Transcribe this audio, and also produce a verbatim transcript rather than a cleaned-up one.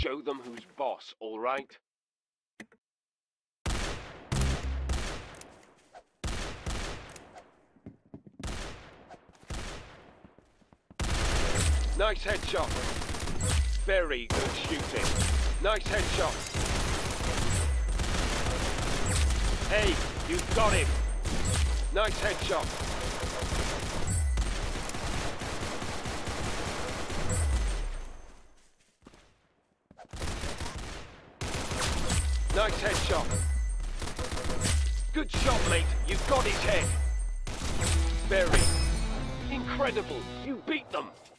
show them who's boss, all right? Nice headshot. Very good shooting. Nice headshot. Hey, you've got him. Nice headshot. Nice headshot. Good shot, mate. You've got his head. Very. Incredible. You beat them.